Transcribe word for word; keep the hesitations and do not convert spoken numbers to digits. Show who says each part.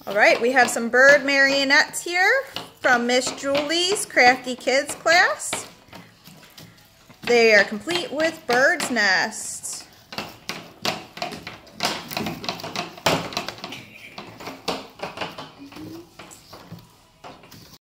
Speaker 1: All right, we have some bird marionettes here from Miss Julie's Crafty Kids Class. They are complete with birds' nests.